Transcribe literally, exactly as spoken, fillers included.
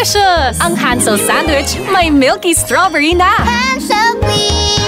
delicious! Ang Hansel sandwich may milky strawberry na! Hansel, please!